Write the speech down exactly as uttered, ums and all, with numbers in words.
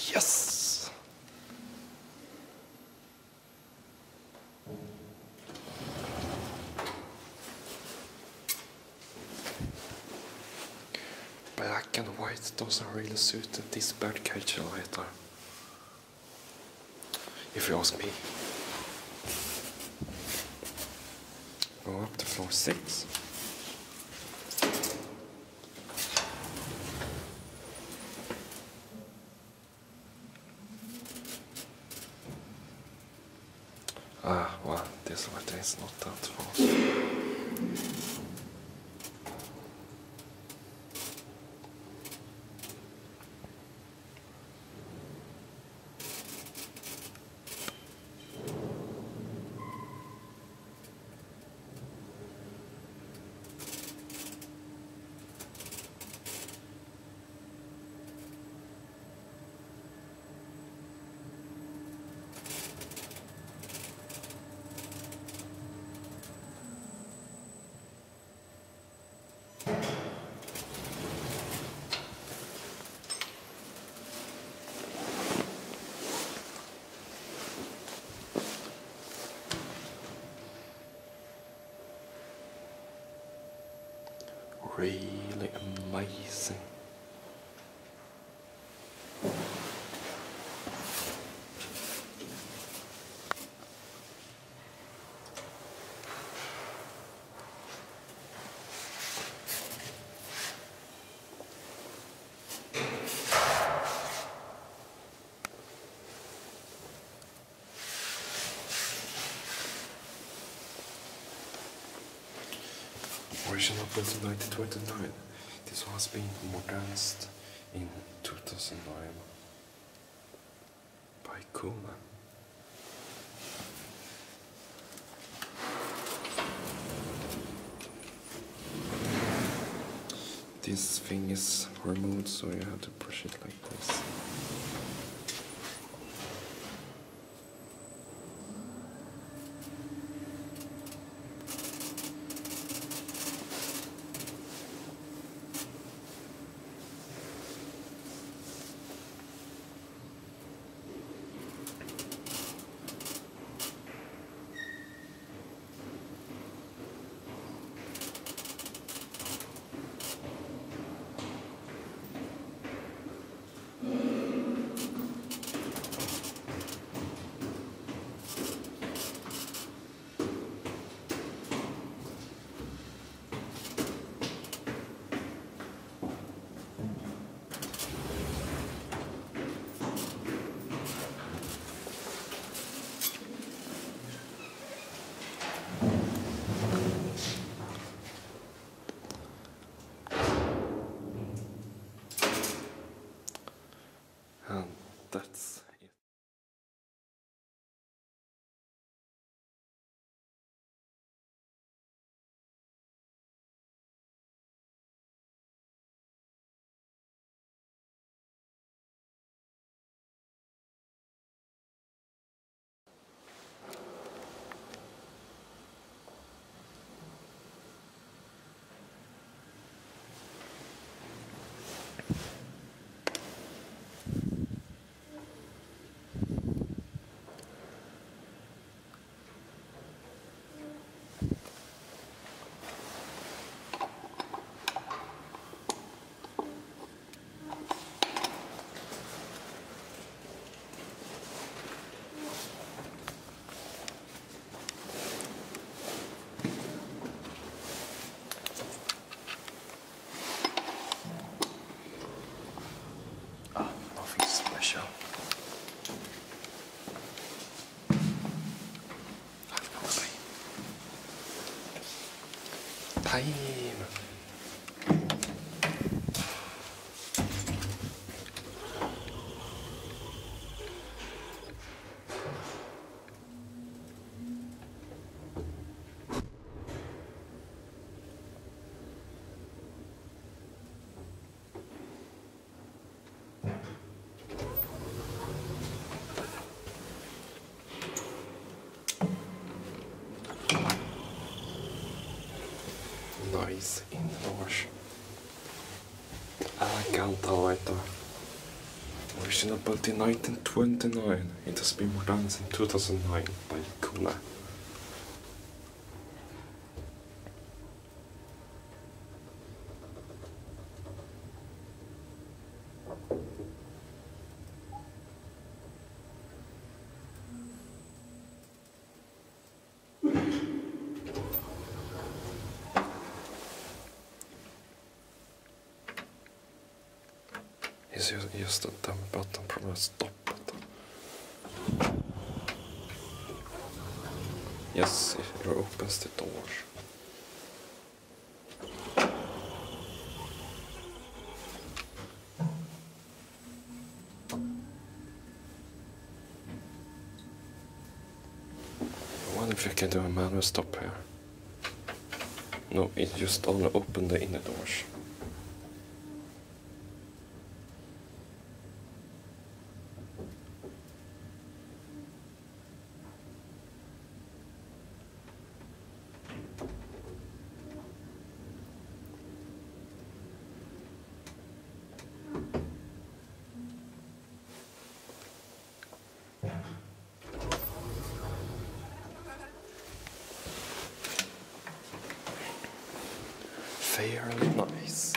Yes! Black and white doesn't really suit this bird cage either, if you ask me. Go up to floor six. Ah, well, this letter is not that fast. Really amazing. Original built in nineteen twenty-nine. This has been modernized in two thousand nine by KONE. This thing is removed, so you have to push it like this. And that's it. Time. Nice indoors. Elegant, Altough. Originally built in nineteen twenty-nine, it has been modernized in two thousand nine by KONE. It's just a dumb button from a stop button. Yes, it opens the door. I wonder if you can do a manual stop here. No, it just only opened the inner doors. Fairly nice.